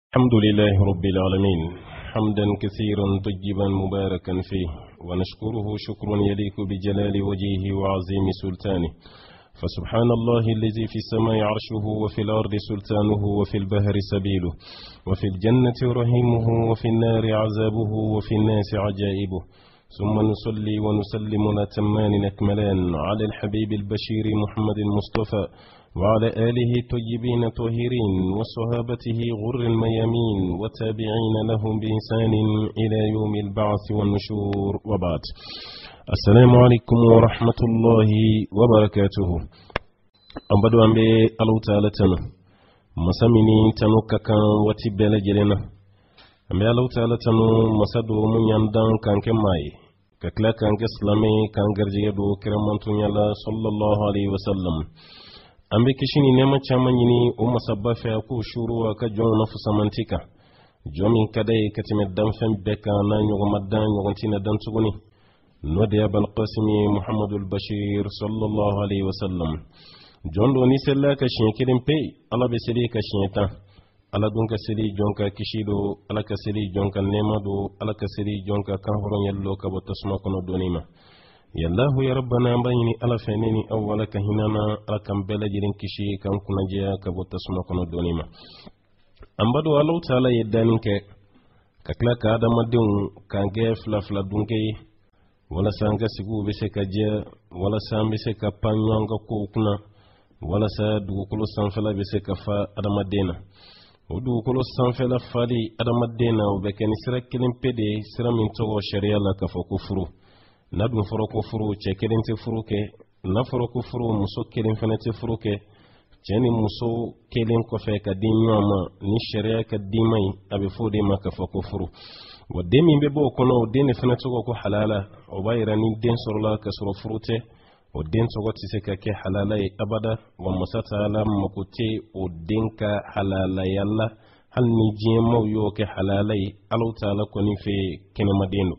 الحمد لله رب العالمين حمدا كثيرا طيبا مباركا فيه ونشكره شكرا يليق بجلال وجهه وعظيم سلطانه فسبحان الله الذي في السماء عرشه وفي الأرض سلطانه وفي البحر سبيله وفي الجنة رحيمه وفي النار عذابه وفي الناس عجائبه ثم نصلي ونسلم الأتمان الأكملان على الحبيب البشير محمد المصطفى وعلى آله الطيبين الطاهرين وصحابته غر الميامين وتابعين لهم بإحسان إلى يوم البعث والنشور وبعد. السلام عليكم ورحمة الله وبركاته. أبدو أن بي الله تعالى تنو مسامني تنو كاكا واتبال جلنا أن بي الله تعالى تنو مسادو من يندان كان كماي كاكلا كان كسلامي كان غرجيدو كرمانتو يالا صلى الله عليه وسلم ambe kishini nema chama nyini umasabafa ya kushuru ka jona fusamantika jomin kadai katime damfem beka na nyogo madan nyogo tina dan tuguni nodi abul qasimi muhammadul bashir sallallahu alaihi wasallam jondo ni sella ka shinkirin pe ala be seli ka shinta ala dunka seli jonka kishido ala ka seli jonka nema do ala ka seli jonka kan horon yallo ka botasma kono donima يا الله يا ربنا بيني ألا فنيني أولك هنانا ألكم بلجرين كشي كم كنا جاء كبوت تسمع كنا دونيما أم بدو الله تعالى يدانك ككلا كادا مدون كان جاف لا فلا دونكي ولا سانك سكو بسك جاء ولا سام بسك بانيان كوكنا ولا سادو كل سانفلا بسك فا أدا مدينة ودو كل سانفلا فادي أدا مدينة وبكني سرك كلم بدي سرمين تو شريعة لك فكفرو nadun foro ko furu ce kelen te furu ke na foro ko furu muso kelen fana te furu ke ceni muso kelen ko fe ka din nyama ni sharia ka dimai abi fode maka fa ko furu wadde min be bo kono de ne fana to ko halala o bayra ni den sorla ka soro furute o den to go tise ka ke halala abada wa masata ala makuti o den ka halala yalla hal ni jemo yo ke halala alu taala ko ni fe kene madeno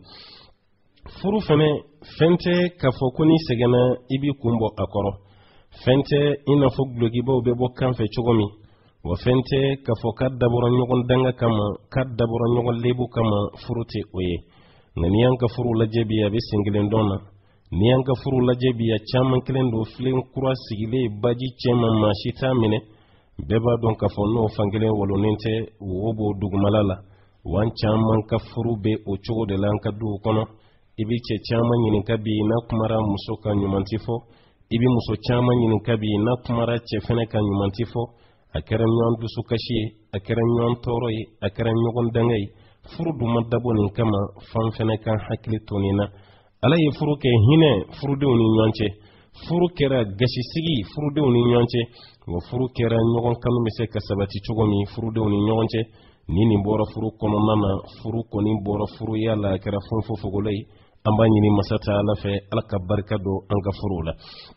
furu fene fente kafo kuni segena ibi kumbo akoro fente ina fo glogi bo be bo kanfe chogomi wa fente kafo kadabura nyogon danga kama kadabura nyogon lebu kama furuti oye ngani yanka furu lajebi ya be singilen dona ni yanka furu lajebi ya chaman klendo flen kura sigile baji chema mashita mine beba don kafo no fangile wolonente wobo dugmalala wan chaman ka furu be o chogo de lanka du kono ibi ce chama nyinin kabi na kumara muso kan nyumantifo ibi muso chama nyinin kabi na kumara ce fene kan nyumantifo akara nyon dusu kashi akara nyon toroi akara nyon dangai furu du madabo nin kama fan fene kan hakli tonina ala ye furu ke hine furu de uni nyonche furu kera gashi sigi furu de uni nyonche wo furu kera nyon kanu mise kasabati chugomi furu de uni nyonche nini bora furu kono nana furu koni bora furu yala kera fonfo fogolei amba nyini masata ala fe alaka barka do anga furula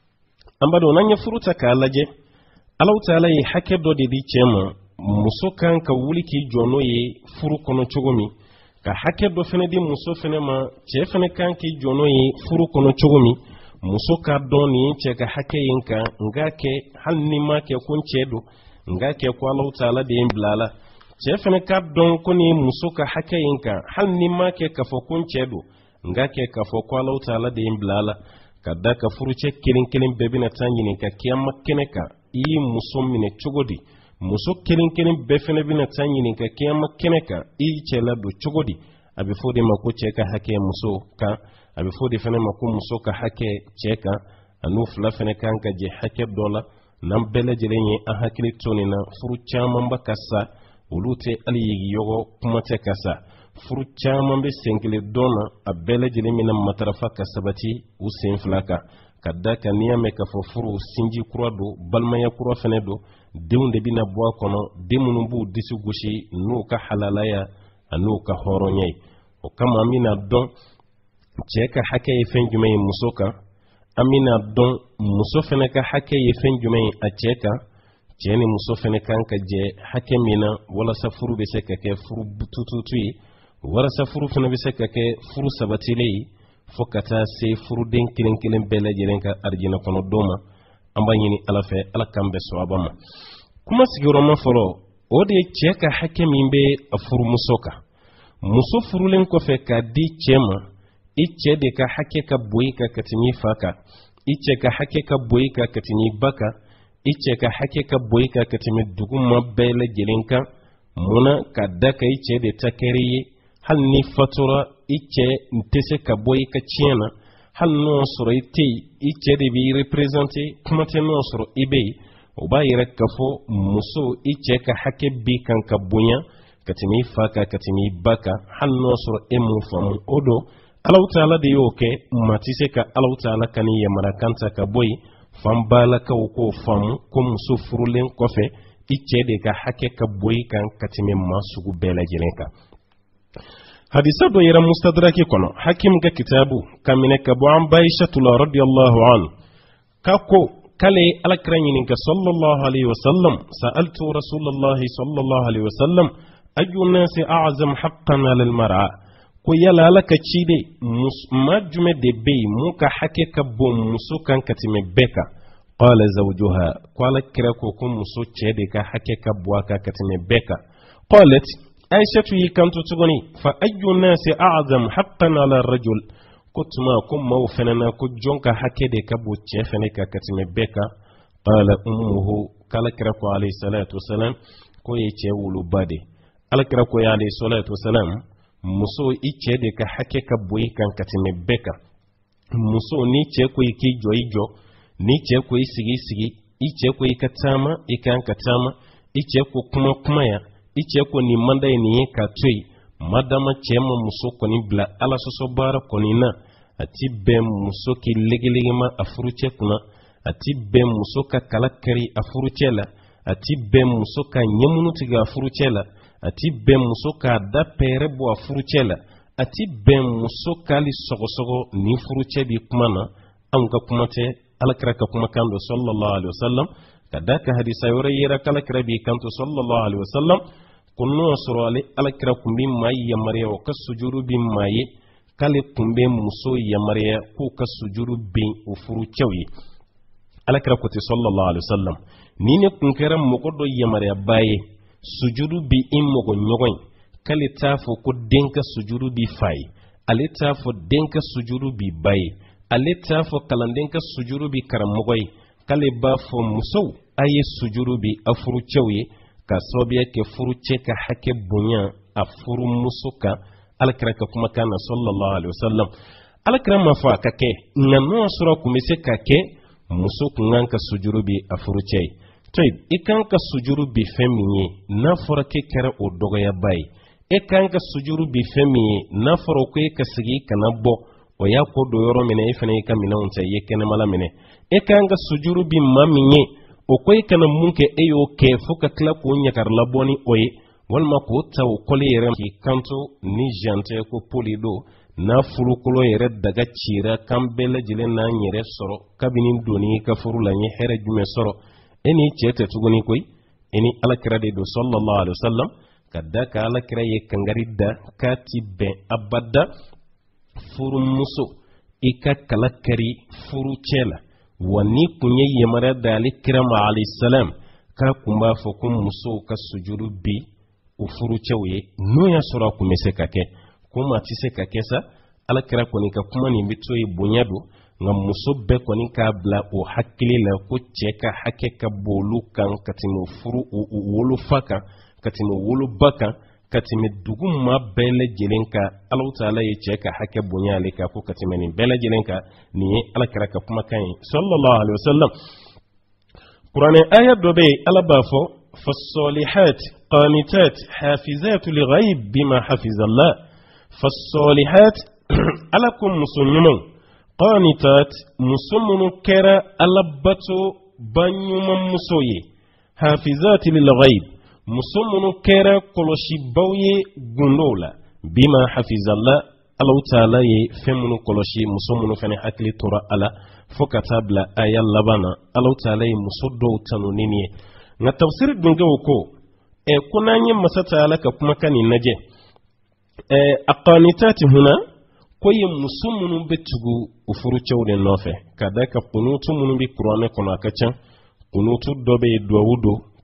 amba do nanya furuta ka alaje alaw taala yi hakke do de di chema musokan ka wuliki jono yi furu kono chogomi ka hakke do fene di muso fene ma che fene kan ki jono yi furu kono chogomi musoka doni che ka hakke yinka ngake halni ma ke kun chedo ngake ko alaw taala de imblala che fene ka don koni musoka hakke yinka halni ma ke ka fo kun chedo ngake ka fo ko Allah taala de imblala kadda ka furuce kilin bebina tanyini ka kiyamma keneka yi musomine chogodi muso kilin befene bina tanyini ka kiyamma keneka yi chela do chogodi abi fodi mako cheka hake muso ka abi fodi fene mako muso ka hake cheka anu fla fene kan ka je hake dola nam bele jelenye a hakili tonina furu chama mbakasa ulute ali yogo kuma te kasa furu caman be senkile dona a bele jeli mina matarafa ka sabati u sen flaka kadda ka niyame ka fo furu sinji kura do balmaya kura fene do deunde bina boa kono demunu bu disu gushi nu ka halalaya anu ka horonyai o kama amina don cheka hake ye fenjumai musoka amina don muso fene ka hake ye fenjumai a cheka cheni muso fene kanka je hake mina wala sa furu be se ka ke furu tututui warasa furu fana bi se ka kɛ furu sabatile fo ka taa se furu den kelen bɛɛ lajɛlen ka arjina kɔnɔ don ma an b'a ɲini ala fɛ ala kan bɛ sawaba ma kuma sigiyɔrɔma fɔlɔ ode cheka hake mimbe afuru musoka muso furulen ko fe ka di chema iche de ka hake ka boyika katimi faka iche ka hake ka boyika katimi baka iche ka hake ka boyika katimi duguma bele jelinka muna kadaka iche de takeriye hal ni fatura iche ntese ka boyika chiena hal no soro ite iche de bi representer kuma te no soro ibe o ba yire kafo muso iche ka hake bi kan ka bunya katimi faka katimi baka hal no soro emu famu odo Allah ta'ala de yoke matise ka Allah ta'ala kan yamara kanta ka boy fambala ka ko famu ko muso furulen kofe iche de ka hake ka boy kan katimi masugu bela jelenka hadisa do yira mustadraki kono hakim ga kitabu kamine ka bu an baisha tula radiyallahu an kako kale alakranyin ka sallallahu alaihi wasallam sa'altu rasulullah sallallahu alaihi wasallam ayu nasi a'zam haqqan ala almar'a ko yala laka cide majume de bey muka hake ka bo muso kan katime beka qala zawjuha qala kirako ko muso cede ka hake ka bo ka katime beka qalat aisha yi kanto tugoni fa ayu nasi a'zam haqqan ala ar-rajul kutma kum mawfanana ko jonka hake de ka bo chefene ka katime beka qala ummuhu kala kirako alayhi salatu wasalam ko yece wulu bade ala kirako ya alayhi salatu wasalam muso iche de ka hake ka boy kan katime beka muso ni che ko iki joijo ni che ko isigi sigi iche ko ikatama ikan katama iche ko kuma ya iche ko ni manda ni ka tui madama chema muso ko ni bla ala soso bara ko ni na ati be muso ki legelege ma afuruche kuna ati be muso ka kalakari afuruche la ati be muso ka nyemunu tiga afuruche la ati ben muso ka da pere bo afuruchela ati ben muso kali sogo ni furuche bi kumana an ka kumate alakra ka kuma kando sallallahu alaihi wasallam kadaka hadisa yore yera kala krabi kanto sallallahu alaihi wasallam kunno surale alakra kumbi mai ya mariya wa kasujuru bi mai kale kumbe muso ya mariya ko kasujuru bi ufuruchewi alakra ko sallallahu alaihi wasallam ni ne kunkaram mokodo ya mariya baye sujudu bi immogo nyogoy kali tafo ko denka sujudu bi fay ale tafo denka sujudu bi bay ale tafo kalandenka sujudu bi karamogoy kali bafo musow aye sujudu bi afuru chawye ka sobiya ke furu cheka hake bunya afuru musuka alkraka kuma kana sallallahu alaihi wasallam alkrama fa kake ngano sura kumise kake musuk nganka sujudu bi afuru chay Taib, ikan ka sujuru bi feminye na fora ke kera o dogo ya bai. Ikan ka sujuru bi feminye na fora ko ka sigi kana bo o ya ko do yoro mene ifane ka mina unta ye kene mala mene. Ikan ka sujuru bi maminye o ko kana munke eyo ke fuka kla ko nyakar laboni oye walma ko taw kole yere ki kanto ni jante ko polido na furukulo yere daga cira kambele jile na nyere soro kabinin doni ka furula nye here jume soro eni chete tuguni koy eni alakira de do sallallahu alaihi wasallam kadaka alakira ye kangarida katibe abada furu muso ika kalakari furu chela wani kunye yemara da alikirama alayhi salam ka kumba fokum muso ka sujudu bi ufuru chawye no ya sura kumese kake kuma tise kake sa alakira koni ka kuma ni bitoyi bunyado ngam muso be koni ka bla o hakili la ko cheka hake ka bolu kan katimo furu wolu faka katimo wolu baka katime duguma bele jelenka Allah taala ye cheka hake bunyale ka ko katimeni bele jelenka ni alakira ka kuma kan sallallahu alaihi wasallam Qur'an ayat dobe alabafo فالصالحات قانتات حافظات لغيب بما حفظ الله فالصالحات ألكم مسلمون قانتات مسلمون كرا ألبتو بنيوم مسوي حافظات للغيب مسلمون كرا كلشي بوي غندولا بما حفظ الله الله تعالى يفهمون كلشي مسلمون فني أكل ترى على فكتاب لا آية لبنا الله تعالى مسدو تنونيني na tafsir dunga ko kuna yin masata alaka kuma kani naje aqanitati huna koyin musumunun betugu ufuru chawde nofe kada ka kunutu munun bi qur'ane kono akacan kunutu dobe duwudo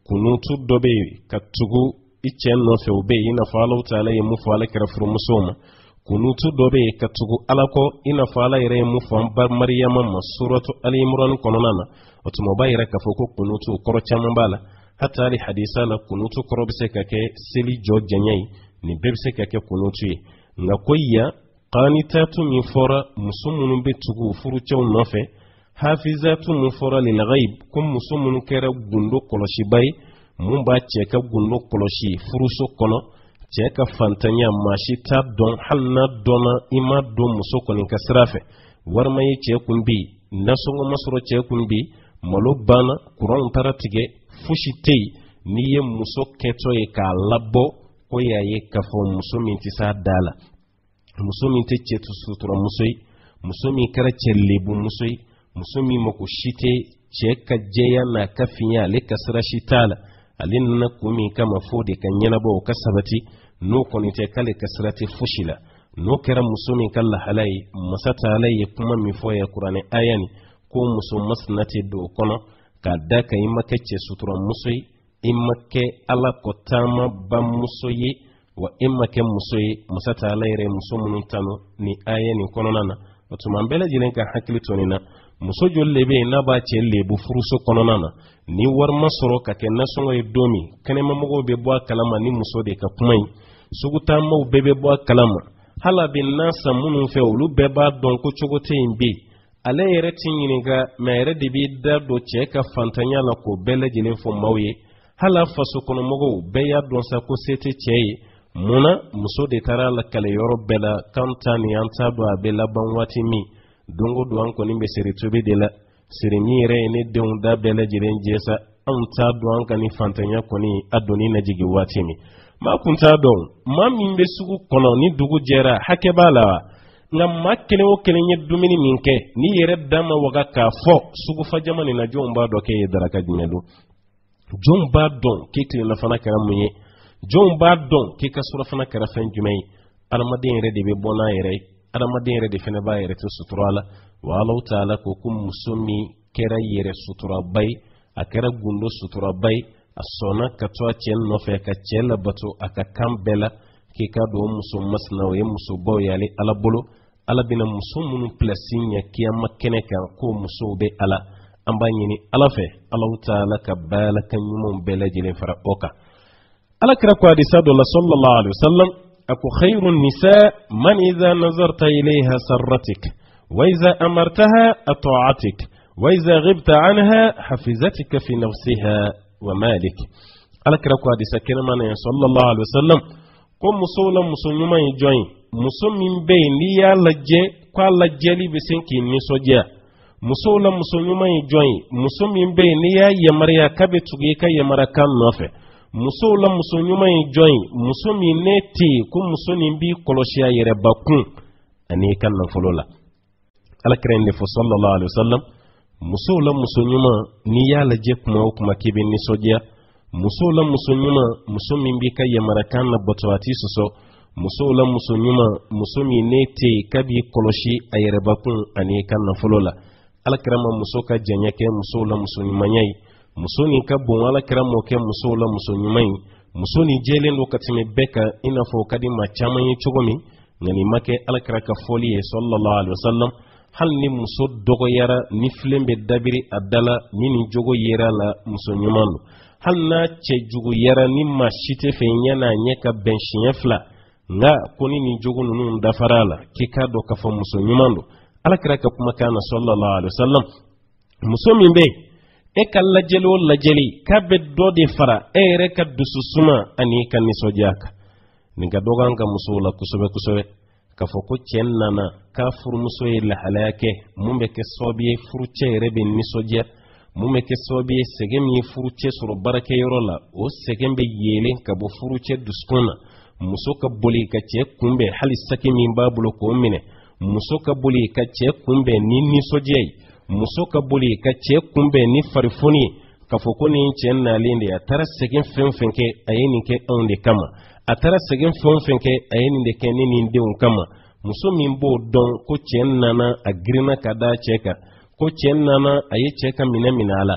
kunutu dobe katugu icen no fe obe ina fala taala yemu fala kara furu musoma kunutu dobe katugu alako ina fala ire mu fam bar maryama masuratu ali imran kononana otumo bayira kafoko kunutu koro chamambala hatta ali hadisa la kunutu koro bise kake seli jojanyai ni bebse kake kunutu yi nga koyya qanitatu min fora musumunu betugu furu chaw nofe hafizatu min fora lil ghaib kum musumunu kera gundo koloshi bay mumba cheka gundo koloshi furuso kono cheka fantanya mashi ta don halna dona ima don musokoni kasrafe warmayi chekumbi nasongo masoro chekumbi malo bana kuran taratige fushitei niye muso keto e ka labbo ko yaye kafo musumin ti sa dala musumin te chetu sutura musoi musumi kara chellebu musoi musumi mako shite cheka jeya na kafinya le kasra shitala alin na kumi kama fode kan yana ba kasabati no konite kale kasrati fushila no kera musumi kala halai masata halai kuma mi foya qur'ani ayani ko musum masnati do kono ka daka imake che sutura musoi imake ala kotama ba musoyi wa imake musoyi masata halai re musumun tano ni ayani kono nana otuma mbele jilen ka hakili tonina musojo lebe na ba che lebu furuso kono nana ni war masoro ka ken nasongo e domi kene mamogo be bo kalama ni muso de ka kumai suguta mau bebe bo kalama hala bin nasa munun fe ulu beba don ko chogote imbe ale yere tinyiniga mere de bi da do che ka fantanya la ko bele jile fo mawye hala faso kono mogo be ya don sa ko sete cheye muna muso de tara la kale yoro bela kantani anta do abela banwati mi dongo do an ko nimbe sere tobe de la sere mi re ne de on da bele jile jesa anta do an kan fantanya ko ni adoni na jigi wati mi ma kunta don ma min be sugu kono ni dugu jera hake bala nga makele o kele nye dumini minke ni yere dama waga ka fo sugu fa jamani na jomba do ke daraka jumelu jomba don ke kile na fana kara munye jomba don ke ka sura fana kara fen jumai almadin yere de be bona yere almadin yere de fene ba yere to suturala wa Allah taala ko kum musumi kera yere sutura bay akara gundo sutura bay asona katwa chen no fe ka chela bato aka kambela ki ka do muso masna o muso bo yali ala bolo ala bina muso munu plasinya kiyama kene kan ko muso be ala ambanyini ala fe Allah taala ka bala kan yumon bela jile fara oka ala kira ko hadisa do la sallallahu alaihi wasallam aku khairun nisa man idha nazarta ilayha sarratik wa idha amartaha ata'atik wa idha ghibta anha hafizatika fi nafsiha wa malik ala kira ko hadisa kene man sallallahu alaihi wasallam ko musola musonyuma yijoyin musomin be ni ya laje kwa lajeli besenki ni soja musola musonyuma yijoyin musomin be ni ya yamariya kabe tuge ka yamara kan nofe musola musonyuma yijoyin musomin neti ko musonin bi koloshiya yere bakun ani kan na folola ala kira ni fo sallallahu alaihi wasallam musola musonyuma ni ya laje kuma kibe ni soja musola musonyuma musomin bi ka yamara kan na botwati soso musola musonyuma musomi nete kabi koloshi ayere bakun ani kan na folola alakrama musoka janyake musola musonyuma nyai musoni ka bon alakrama ke musola musonyuma musoni jelen lokati me beka ina fo kadi ma chama yi chogomi ngani make alakraka foli sallallahu alaihi wasallam hal ni muso dogo yara ni flembe dabiri adala mini jogo yera la musonyuma hal na ce jugu yara ni ma shite fe yana nyeka benshinya fla nga koni ni jogo nunu dafarala kika do ka fa muso nyumando alakira ka kuma kana sallallahu alaihi wasallam muso mimbe e kala jelo la jeli kabe do de fara e re ka dususuma ani kan ni sojaka ninga doganga muso la kusobe ka fo ko cennana ka fur muso e la halake mumbe ke sobiye furce rebe ni soja mume ke sobiye segem yi furuce suru barake yorola o segem be yele ka bo furuce duskuna muso ka boli ka ce kumbe hali saki min babulo ko mine muso ka boli ka ce kumbe ni sojei muso ka boli ka ce kumbe ni farifoni ka foko ni cen na linde ya tara segem fenfenke ayeni ke onde kama atara segem fenfenke ayeni de ke ni de on kama muso min bo don ko cen nana agrina kada cheka ko cen nana aye cheka mina ala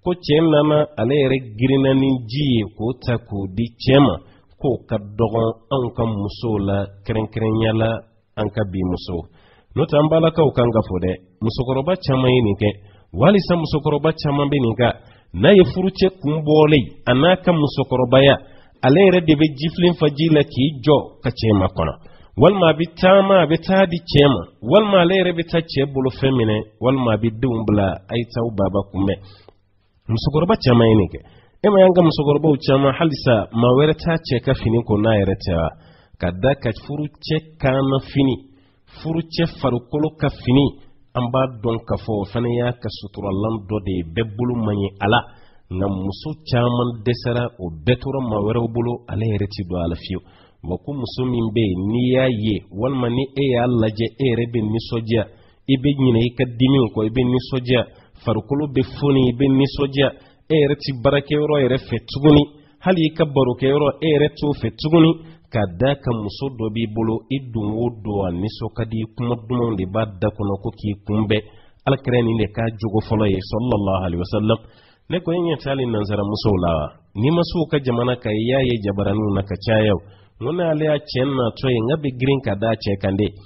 ko cɛ nana ale yɛrɛ girinna ni ji ye k'o ta k'o di cɛ ma k'o ka dɔgɔn anw ka musow la kɛrɛnkɛrɛnya la an ka bi musow n'o tɛ an balakaw kan ka fɔ dɛ musokɔrɔba caman ye nin kɛ walisa musokɔrɔba caman bɛ nin ka n'a ye furucɛ kun bɔlen a n'a ka musokɔrɔbaya ale yɛrɛ de bɛ jifilen fa ji la k'i jɔ ka cɛ ma kɔnɔ walima a bɛ taama a bɛ taa di cɛ ma walima ale yɛrɛ bɛ taa cɛ bolo fɛn minɛ walima a bɛ denw bila a ye taa baba kunbɛn musokɔrɔba caman ye nin kɛ e ma y'an ka musokɔrɔbaw caman halisa maa wɛrɛ t'a cɛ ka fini ko n'a yɛrɛ tɛ wa ka da ka furucɛ kaana fini furucɛ farikolo ka fini an b'a dɔn k'a fɔ o fana y'a ka suturalan dɔ de ye bɛɛ bolo man ɲi a la nka muso caman dɛsɛra o bɛɛ tora maa wɛrɛw bolo ale yɛrɛ ti don a la fiyewu wa ko muso min bɛ yen n'i y'a ye walima ni e y'a lajɛ e yɛrɛ bɛ nisɔndiya i bɛ ɲinɛ i ka dimiw kɔ i bɛ nisɔndiya farikolo bɛ foni i bɛ nisɔndiya e yɛrɛ ti baarakɛyɔrɔ yɛrɛ fɛ tuguni hali i ka barokɛyɔrɔ e yɛrɛ t'o fɛ tuguni ka da ka muso dɔ b'i bolo i don o don a nisɔn ka di kuma dumanw de b'a da kɔnɔ ko k'i kunbɛn alakira nin de k'a jogo fɔlɔ ye sallallahu alaihi wasallam ne ko in ɲɛ taali nanzara musow la wa ni ma s'u ka jamana kan i y'a ye jabaraniw na ka caya n ko n'ale y'a cɛ natɔ ye n ka bɛ girin ka da cɛ kan de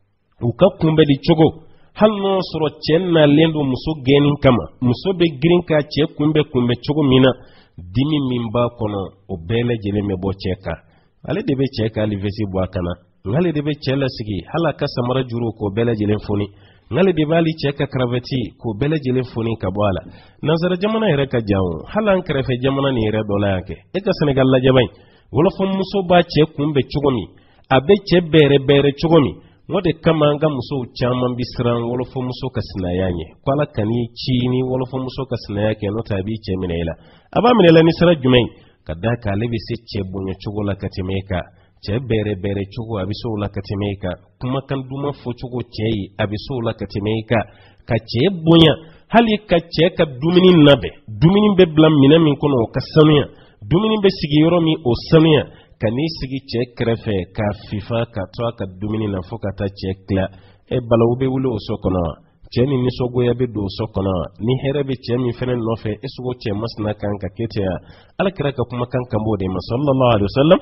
u ka kunbɛn di cogo hali n'o sɔrɔ cɛ nalen don muso gɛnni kama muso bɛ girin k'a cɛ kunbɛn cogo min na dimi min b'a kɔnɔ o bɛɛ lajɛlen bɛ bɔ cɛ kan ale de bɛ cɛ ka alivesi bɔ a kana n'ale de bɛ cɛ lasigi hali a ka samara juru k'o bɛɛ lajɛlen foni n'ale de b'ale cɛ ka karavati k'o bɛɛ lajɛlen foni ka bɔ a la nanzara jamana yɛrɛ ka jan o hali an kɛrɛfɛ jamana nin yɛrɛ dɔ la yan kɛ e ka Senegal lajɛba in wolofɔmuso b'a cɛ kunbɛn cogo min a bɛ cɛ bɛrɛ cogo min o de kama an ka musow caman bi siran wolofɔmuso ka sinaya ɲɛ ko ala kan'i ci ni wolofɔmuso ka sinaya kɛ n'o tɛ a b'i cɛ minɛ i la a b'a minɛ la ni sira jumɛn ka da kan ale bɛ se cɛ bonya cogo la ka tɛmɛ e kan cɛ bɛrɛ cogo a bɛ se o la ka tɛmɛ e kan kumakan duman fɔ cogo cɛ ye a bɛ se o la ka tɛmɛ e kan ka cɛ bonya hali ka cɛ ka dumuni labɛn dumuni bɛ bila minɛn min kɔnɔ o ka sanuya dumuni bɛ sigi yɔrɔ min o sanuya ka n'i sigi cɛ kɛrɛfɛ ka fifa ka to a ka dumuni na fo ka taa cɛ tila e balawu bɛ wuli o so kɔnɔ wa cɛ ni nisɔngoya bɛ don o so kɔnɔ wa ni hɛrɛ bɛ cɛ min fɛnɛ nɔfɛ e sogo cɛ masina kan ka kɛ ten ala kɛra ka kumakan kan b'o de ma sallallahu alaihi wasallam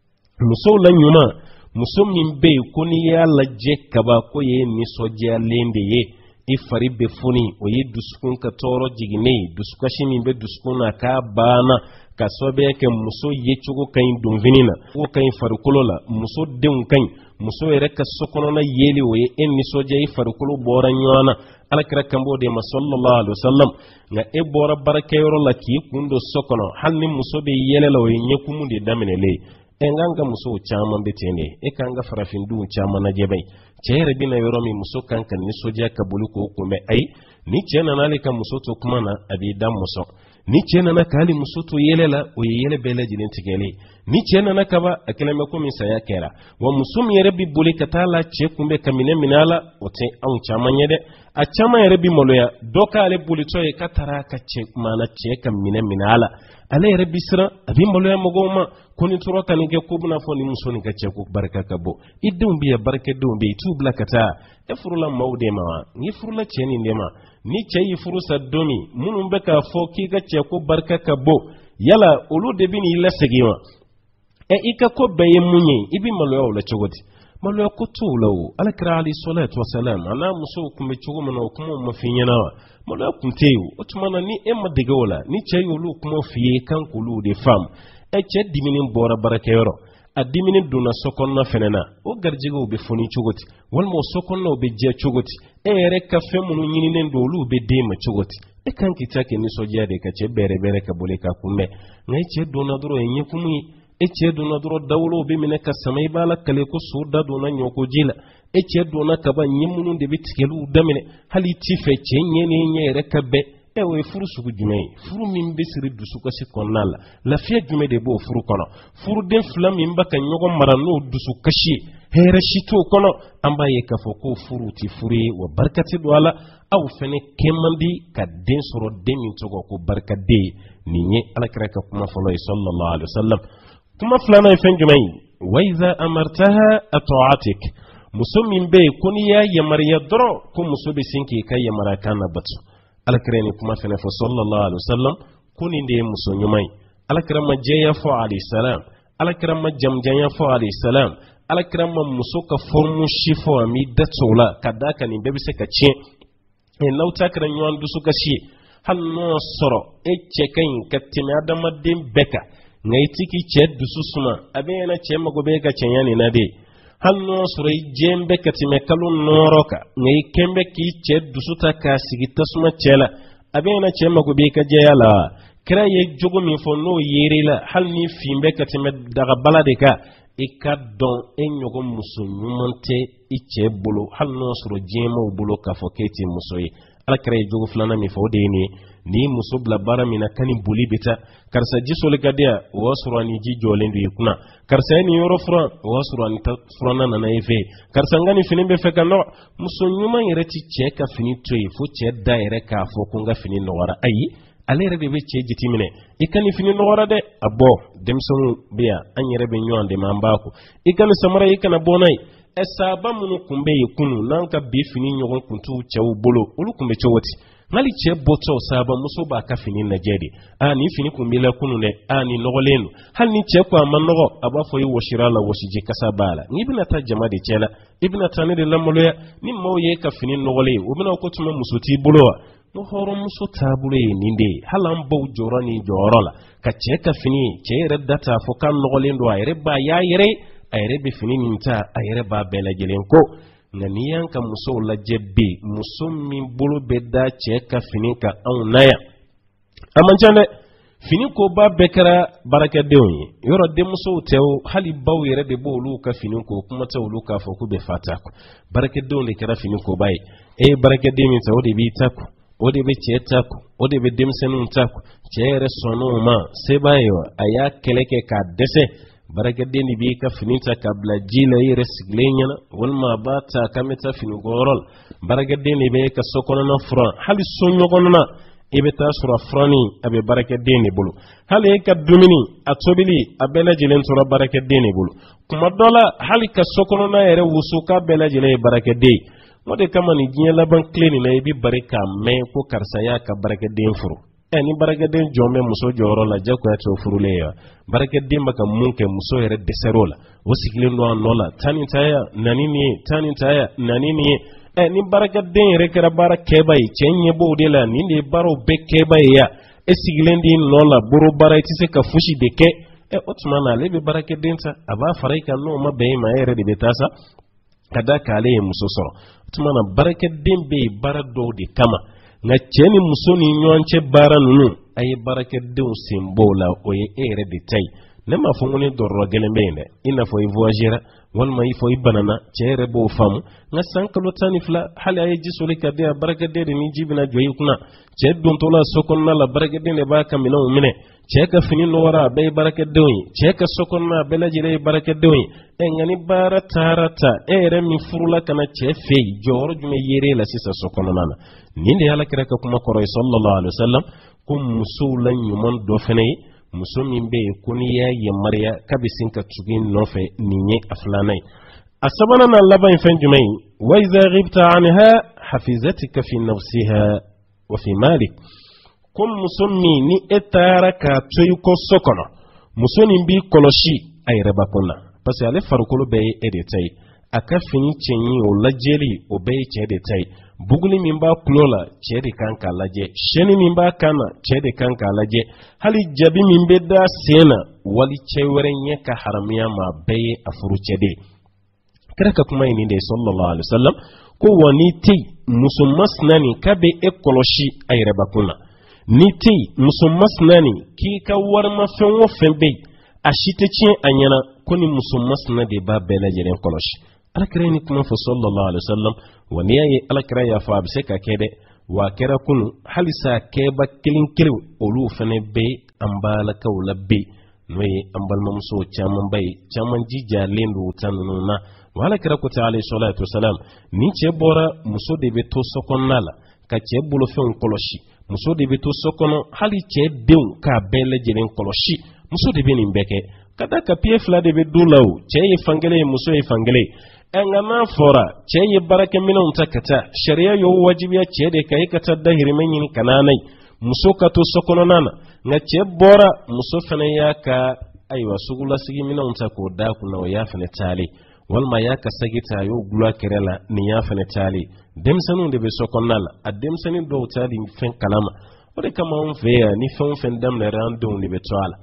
musow la ɲuman muso min bɛ yen ko n'i y'a lajɛ kaba ko ye nisɔndiyalen de ye i fari bɛ foni o ye dusukun ka tɔɔrɔ jiginnen ye dusukasi min bɛ dusukun na k'a banna ka sababuya kɛ muso ye cogo ka ɲi donfini na o ka ɲi farikolo la muso denw ka ɲi muso yɛrɛ ka sokɔnɔna yeli o ye e nisɔndiya i farikolo bɔra ɲɔgɔn na alakira kan b'o de ma sallallahu alaihi wasallam nka e bɔra baarakɛyɔrɔ la k'i kun don so kɔnɔ hali ni muso bɛ yɛlɛ la o ye ɲɛkumu de daminɛlen e n ka musow caman bɛ ten de e kan ka farafindenw caman lajɛ bɛ cɛ yɛrɛ bɛna yɔrɔ min muso kan ka nisɔndiya ka boli k'o kunbɛn ayi ni cɛ nana ale ka muso to kuma na a b'i da mɔsɔn ni cɛ nana ka hali muso to yɛlɛ la o ye yɛlɛ bɛɛ lajɛlen tigɛlen ni cɛ nana kaba a kɛlen bɛ komi saya kɛra wa muso min yɛrɛ bɛ boli ka taa la cɛ kunbɛn ka minɛ a la o tɛ anw caman ye dɛ a caman yɛrɛ bɛ maloya dɔ k'ale bolitɔ ye ka taara a ka cɛ maana cɛ ka minɛ a la ale yɛrɛ bɛ siran a bɛ maloya mɔgɔw ma ko ni tora ka nin kɛ ko bɛna fɔ ni muso nin ka cɛ ko barika ka bɔ i denw bɛ yan barikɛdenw bɛ yen i t'u bila ka taa e furula maaw de ma wa n'i furula cɛ nin de ma ni cɛ y'i furu sa don min minnu bɛ k'a fɔ k'i ka cɛ ko barika ka bɔ yala olu de bɛ n'i lasegin wa i ka ko bɛɛ ye mun ye i bɛ maloya o la cogo di maloya ko t'o la o alakira alayhi salatu wasalam a n'a musow tun bɛ cogo min na o kumaw ma f'i ɲɛna wa maloya tun tɛ yen o tuma na ni e ma dege o la ni cɛ y'olu kumaw f'i ye kan k'olu de faamu cɛ dimini bɔra barakɛyɔrɔ a dimini donna so kɔnɔna fɛnɛ na o garijɛgɛw bɛ foni cogo di walima o so kɔnɔnaw bɛ jɛ cogo di e yɛrɛ ka fɛn minnu ɲininen don olu bɛ d'e ma cogo di e kan k'i ta kɛ nisɔndiya de ka cɛ bɛrɛ ka boli ka kunbɛn nka e cɛ donna dɔrɔn o ye ɲɛkumu ye e cɛ donna dɔrɔn dawolow bɛ minɛ ka sama i b'a la kale ko so da donna ɲɔkoji la e cɛ donna kaba ɲɛ minnu de bɛ tigɛliw daminɛ hali i ti fɛ cɛ ɲɛ ni ɲɛ yɛrɛ ka bɛn o ye furu sugu jumɛn ye furu min bɛ siri dusukasi kɔnɔna la lafiya jumɛn de b'o furu kɔnɔ furuden fila min bɛ ka ɲɔgɔn mara n'o dusukasi ye hɛrɛ si t'o kɔnɔ an b'a ye k'a fɔ ko furu ti furu ye wa barika tɛ don a la aw fɛnɛ kɛ man di ka den sɔrɔ den min tɔgɔ ko barikaden ye nin ye alakira ka kuma fɔlɔ ye sallallahu alaihi wasallam kuma filanan ye fɛn jumɛn ye wa iza amartaha ata'atik muso min bɛ yen ko n'i y'a yamaruya dɔrɔn ko muso bɛ sin k'i ka yamaruya kan na bato alakira ni kuma fana fo sallallahu alaihi wasallam kuni de muso nyumai alakira ma jeya fo alayhi salam alakira ma jamjanya fo alayhi salam alakira ma muso ka formu shifo mi datsola kadaka ni bebe se ka ce en lauta kran yuan du suka shi hanno soro e chekain katina adama dem beka ngai tiki che du susuma abena che magobe ka chenyani na de hanno soro jembe katime kalun noroka ngai kembe ki che du suta ka sigita suma chela abena che magobe ka jeyala kira ye jogo min fo no yerela halni fimbe katime daga balade ka ikadon enyogo muso nyumonte iche bolo halno soro jemo bolo ka fo keti muso yi alakira ye jogo flana mi fo de ni muso bla bara mina kani buli bita karsa jisole gadia wasro ani ji jolendu yikuna karsa ni yoro fro wasro ani ta frona na eve karsa ngani fini be feka no muso nyuma yereti cheka fini toy fo che daire ka fo kunga fini no wara ayi alere de be che jitimine ikani fini no wara de abo demson biya anyere be nyonde mambako ikani samara ikana bonai esaba munu kumbe yikunu nanka be fini nyogon kuntu chewu bolo ulu kumbe chowoti ngali che boto saba muso ba ka fini na jedi ani fini kumbila kunu ne ani nogolenu hal ni che kwa manogo aba fo yi woshira la woshije kasabala ni bina ta jama de chela ibna tani de lamoloya ni moye ka fini nogole ubina ko tuma muso ti bulowa no horo muso tabule ninde halam bow jorani jorola ka che ka fini che reddata fo kan nogolendo ayre ba ya yere ayre be fini ninta ayre ba bela jelen ko nganiyan ka muso la jebbe muso min bolo bedda che ka fini ka aunaya amanjane fini ko ba bekara baraka dewi yoro de muso tew hali baw yere de bolu ka fini ko kuma tawlu ka fo ku be fatako baraka dewi de kara fini ko bay e baraka dewi taw de bi tako o de be che tako o de be demsenun tako chere sono ma sebayo aya keleke ka dese baraka deni bi ka finita kabla jila yire siglenyana walma bata kameta fini gorol baraka deni be ka sokono na fran hali sonyo gonna ibe ta sura frani abe baraka deni bulu hali ka dumini atobili abela jilen sura baraka deni bulu kuma dola hali ka sokono na yere wusuka bela jile baraka dei mode kama ni jinya laban kleni na ibi baraka me ko karsaya ka baraka den furu ni baraka den jome muso joro la jako ya to furule ya baraka den baka munke muso yere deserola wosikile no anola tani taya nanini ni baraka den yere kera bara kebai chenye bo de la ni de baro be kebai ya esigile ndi nola buru bara itise ka fushi de ke otmana lebe baraka den ta aba faraika no ma be ma yere de betasa kada kale muso soro otmana baraka den be bara do de kama nga cheni musoni nyonche bara nunu ayi barake de simbola oye ere de tay nema fo ngoni dorro gelembende ina fo voyagera wal mai fo banana chere bo famu nga sankalo tanifla hali ayi jisole kade barake de ni jibina joyi kuna che dum tola sokonna la barake de ne ba kamina mine che ka fini no wara be barake de wi che ka sokonna bela jire barake de wi ngani bara tarata ere mi furula kana che fei joro jume yere la sisa sokonna nana ninde yalla kira ka kuma koroy sallallahu alaihi wasallam kum musulan yuman do fene musumin be kuniya ya mariya kabisin ka tugin nofe ninye aflanai asabana na laban fen jumai wa iza ghibta anha hafizatika fi nafsiha wa fi malik kum musummi ni etara ka toy ko sokono musunin bi koloshi ay rebakuna parce ale farukolo be edetay aka fini chenyi o lajeli o be chede tay buguli mimba kulola chede kanka laje sheni mimba kana chede kanka laje hali jabi mimbe da sena wali chewerenye ka haramiya ma be afuru chede kraka kuma ini de sallallahu alaihi wasallam ko woni ti musumasnani kabe ekoloshi ayre bakuna ni ti musumasnani ki ka warma fenwo fembe ashite chin anyana koni musumasna de ba bela jeren koloshi alakira ni kuma fa sallallahu alaihi wasallam wani yayi alakira ya fa bise ka kede wa kera kunu halisa keba kilin kilu olu fane be ambala kawla be noye ambal mamso chaman bay chaman jija lendu tanuna wala kira ko ta alayhi salatu wasalam ni che bora muso de be to sokonnala ka che bulo fen koloshi muso de be to sokono hali che dew ka bela jeren koloshi muso de be ni mbeke kada ka piye fila de be dulaw cɛ ye fankelen ye muso ye fankelen engana fora cɛ ye barake minɛnw ta ka taa sharia yo wajibiya cɛ de ka ka taa dahirimɛ ɲini kananai muso ka to sokɔnɔna na nka cɛ bɔra muso fana y'a ka ayiwa sugulasigi minɛnw ta k'o da kunna o y'a fana taale walima y'a ka sagi ta a y'o gula kɛrɛ la nin y'a fana taale denmisɛnninw de bɛ sokɔnɔna la a denmisɛnnin dɔw taali fɛn kalama o de kama anw fɛ yan ni fɛn o fɛn daminɛra an denw de bɛ to a la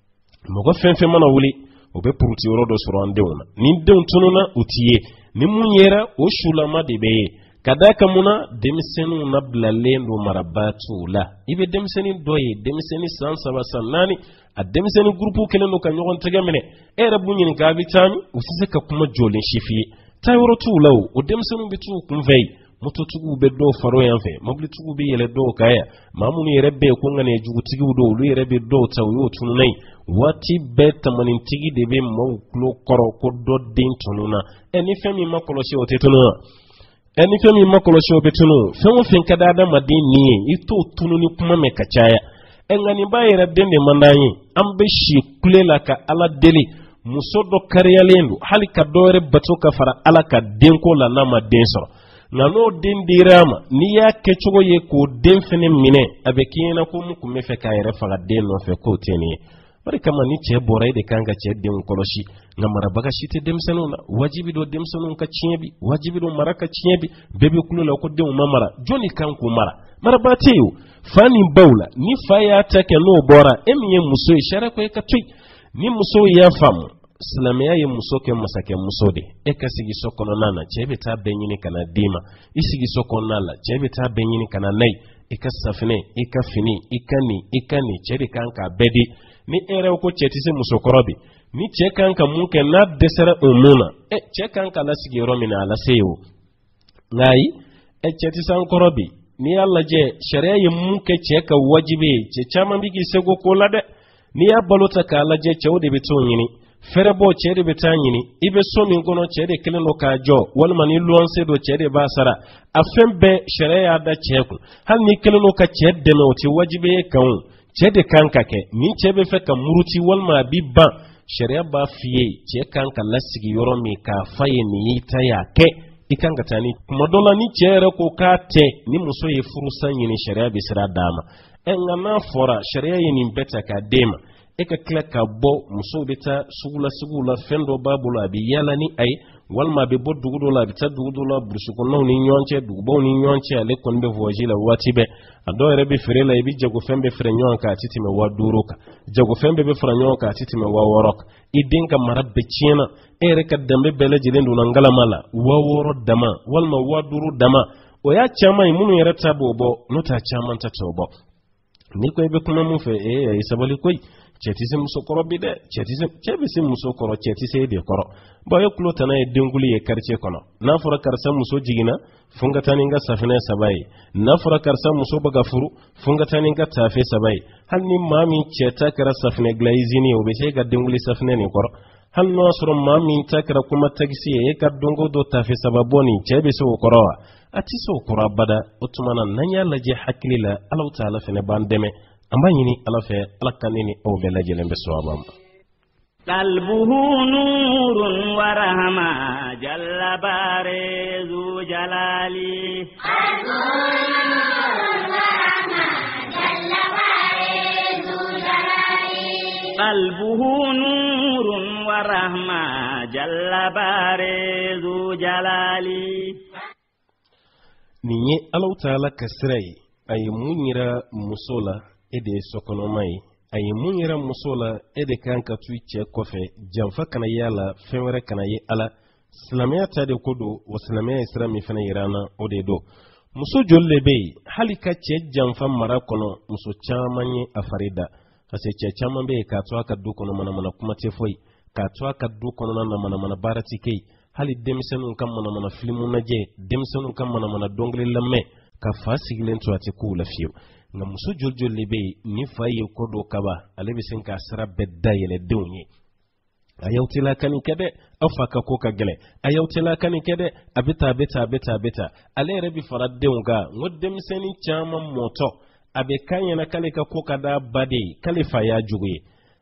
mɔgɔ fɛn fɛn mana wuli o bɛ puruti yɔrɔ dɔ sɔrɔ an denw na ni denw tununa u ti ye ni mun yera o sulama de bɛ ye ka da ka mun na denmisɛnninw na bilalen don marabaatiw la i bɛ denmisɛnnin dɔ ye denmisɛnnin san 3 san 4 a denmisɛnnin gurupu kelen don ka ɲɔgɔn tɛgɛ minɛ e yɛrɛ b'u ɲininka a bɛ taa min u tɛ se ka kuma jɔlen si f'i ye taa yɔrɔ t'u la o denmisɛnninw bɛ t'u kunfɛ yen mototigiw bɛ dɔw faro yan fɛ mobilitigiw bɛ yɛlɛ dɔw kan yan maa minnu yɛrɛ bɛ yen ko ŋana jugutigiw don olu yɛrɛ bɛ dɔw ta u y'o tununa yen waati bɛɛ tamanintigi de bɛ maaw tulo kɔrɔ ko dɔ den tununa ni fɛn min ma kɔlɔsi o tɛ tunu wa ni fɛn min ma kɔlɔsi o bɛ tunu fɛn o fɛn ka di adamaden ni ye i t'o tunu ni kuma mɛn ka caya nka nin b'a yɛrɛ den de man d'an ye an bɛ si kule la ka ala deli muso dɔ kariyalen don hali ka dɔ wɛrɛ bato ka fara ala ka denko la n'a ma den sɔrɔ nka n'o den dira ma n'i y'a kɛcogo ye k'o den fɛnɛ minɛ a bɛ k'i ɲɛna ko mun tun bɛ fɛ k'a yɛrɛ faga den nɔfɛ k'o tɛ nin ye o de kama ni cɛ bɔra e de kan ka cɛ denw kɔlɔsi nka marabaga si tɛ denmisɛnninw na wajibi don denmisɛnninw ka tiɲɛ bi wajibi don mara ka tiɲɛ bi bɛɛ bɛ kulo la ko denw ma mara jɔnni kan k'o mara marabaa tɛ yen o fa ni baw la ni fa y'a ta kɛ n'o bɔra e min ye muso ye sariya ko e ka to yen ni musow y'a faamu silamɛya ye muso kɛ masakɛ muso de e ka sigi so kɔnɔna na cɛ bɛ taa bɛɛ ɲini ka na d'i ma i sigi so kɔnɔna la cɛ bɛ taa bɛɛ ɲini ka na n'a ye i ka safinɛ i ka fini i ka nin cɛ de kan k'a bɛɛ di ni e yɛrɛ ko cɛ tɛ se musokɔrɔ bi ni cɛ kan ka mun kɛ n'a dɛsɛra o mun na cɛ kan ka lasigi yɔrɔ min na a lase ye o nka ayi cɛ tɛ se an kɔrɔ bi n'i y'a lajɛ sariya ye mun kɛ cɛ ka wajibi ye cɛ caman bɛ k'i seko ko la dɛ n'i y'a balo ta k'a lajɛ cɛw de bɛ t'o ɲini fɛrɛ bɔ cɛ de bɛ taa ɲini i bɛ so min kɔnɔ cɛ de kelen don k'a jɔ walima ni luwanse don cɛ de b'a sara a fɛn bɛɛ sariya y'a da cɛ kun hali ni kelen don ka cɛ dɛmɛ o tɛ wajibi ye kan o cɛ de kan ka kɛ ni cɛ bɛ fɛ ka muruti walima a bi ban sariya b'a f'i ye cɛ kan ka lasigi yɔrɔ min k'a fa ye nin y'i ta y'a kɛ i kan ka taa ni kuma dɔ la ni cɛ yɛrɛ ko k'a tɛ ni muso ye furusa ɲini sariya bɛ sira d'a ma nka n'a fɔra sariya ye nin bɛɛ ta k'a d'e ma e ka tila ka bɔ musow bɛ taa sugulasigiw la fɛn dɔ b'a bolo a bɛ yaala ni a ye walima a bɛ bɔ dugu dɔ la a bɛ taa dugu dɔ la burusukɔnɔnaw ni ɲɔgɔn cɛ dugubaw ni ɲɔgɔn cɛ ale kɔni bɛ voyage la waati bɛɛ a dɔw yɛrɛ bɛ feere la i bɛ jagofɛn bɛɛ feere ɲɔgɔn kan a tɛ tɛmɛ 5,000 kan jagofɛn bɛɛ bɛ fara ɲɔgɔn kan a tɛ tɛmɛ 6,000 kan i den ka mara bɛɛ tiɲɛna e yɛrɛ ka danbe bɛɛ lajɛlen donna ngalama la 6,000 dama walima 5,000 dama o y'a caman ye minnu yɛrɛ ta b'o bɔ n'o t'a caman ta t'o bɔ n'i ko i bɛ kuma mun fɛ a ye sabali koyi cɛ tɛ se musokɔrɔ bi dɛ cɛ bɛ se muso kɔrɔ cɛ tɛ se e de kɔrɔ bon e tulo tana ye denkuli ye quartier kɔnɔ n'a fɔra karisa muso jiginna fo n ka taa ni n ka safinɛ 3 ye n'a fɔra karisa muso bɛ ka furu fo n ka taa ni n ka taafe 3 ye hali ni maa min cɛ ta kɛra safinɛ dilan usine ye o bɛ se e ka denkuli safinɛ nin kɔrɔ hali n'o y'a sɔrɔ maa min ta kɛra kuma tagisi ye e ka donko dɔ taafe 3 bɔ nin cɛ bɛ se o kɔrɔ wa a tɛ se o kɔrɔ abada o tuma na n'an y'a lajɛ hakili la Alahu Taala fɛnɛ b'an dɛmɛ an b'a ɲini Ala fɛ Ala ka ne ni aw bɛɛ lajɛlen bɛ sawaba ma qalbuhu nurun wa rahma jalla barezu jalali qalbuhu nurun wa rahma jalla barezu jalali nin ye Alahu Taala ka sira ye a ye mun yira muso la e de ye sokɔnɔma ye a ye mun yira muso la e de kan ka tu cɛ kɔfɛ janfa kana ye a la fɛn wɛrɛ kana ye a la silamɛya ta de ko don wa silamɛya ye sira min fana yira an na o de don muso joli de bɛ yen hali ka cɛ janfa mara kɔnɔ muso caman ye a fari da parce que cɛ caman bɛ yen k'a to a ka du kɔnɔ manamana kuma tɛ foyi k'a to a ka du kɔnɔna na manamana baara tɛ kɛ yen hali denmisɛnninw ka manamana filimu lajɛ denmisɛnninw ka manamana dɔnkili lamɛn ka fa sigilen to a tɛ k'u la fiyewu nka muso joli de bɛ yen ni fa ye ko dɔ kaba ale bɛ se k'a sira bɛɛ dayɛlɛ denw ye a y'aw teliya ka nin kɛ dɛ aw fa ka ko ka gɛlɛn a y'aw teliya ka nin kɛ dɛ a bɛ taa ale yɛrɛ bɛ fara denw kan n ko denmisɛnnin caman mɔtɔ a bɛ kan ɲɛna k'ale ka ko ka d'a ba de ye k'ale fa y'a jugu ye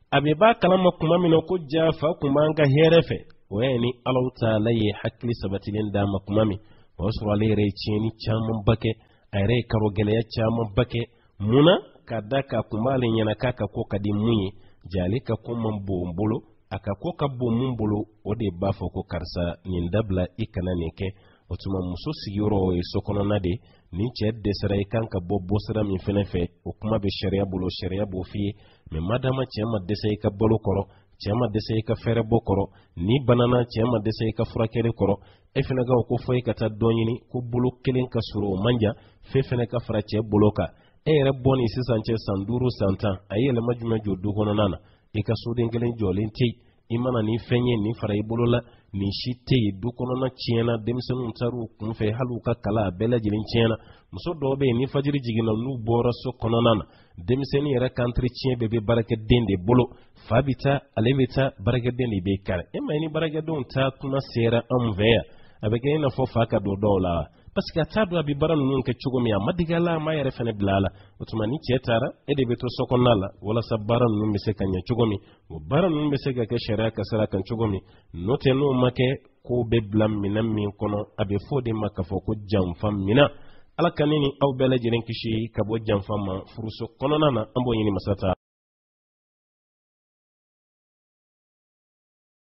abe ba kalama kuma min ko jafa kuma an ga herefe wayani Allah ta'ala yi hakli sabatilin da kuma min wasu alere ceni chaman bake ayre karo geleya chaman bake muna kadaka kumalin yana kaka ko kadi munyi jalika kuma bombolo aka ko kabbo mumbolo ode bafo ko karsa nin dabla ikana neke otuma muso sigiro e sokono nade nin cedde saray kanka bobbo sara min fenefe o kuma be sharia bo fi me madama cema dese ka bolo koro cema dese ka fere bokoro ni banana cema dese ka furakere koro e fena ga ko foy ka ta donyini ko bolo kelen ka suro manja fe fena ka fara ce boloka e re boni sisanche sanduru santan ayele majuma jodu hono nana e ka suden kelen jolin tei imana ni fenye ni fara ibolola ni shite du kono na ciena demsenu taru kun fe haluka kala bela jilin ciena muso dobe ni fajiri jigina nu bora so kono nana demseni era country cien bebe baraka dende bolo fabita alevita baraka dende be kare ni baraka don ta tuna sera amveya abeke ina fo faka do dola parce que atadu abi baran nun ke chugomi ya madigala ma yare fene bilala utumani cetara ede beto sokonala wala sabaran nun be se kanya chugomi o baran nun be se ka ke sharia ka sara kan chugomi note no make ko be blam minam min kono abe fode makka fo ko jamfam mina ala kanini aw bela jiren kishi kabo jamfam ma furuso kono nana ambo yini masata